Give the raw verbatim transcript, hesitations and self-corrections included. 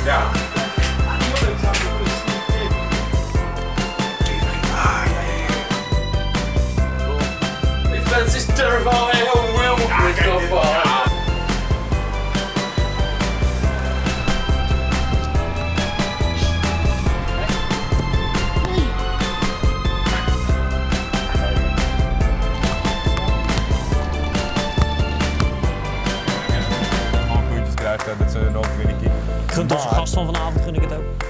Ja. This is terrifying, overwhelming. Ja, kijk dit. Ja. Gewoon puntjes krijgt, dat ze een overwinning. Ik gun het onze gast van vanavond, gun ik het ook.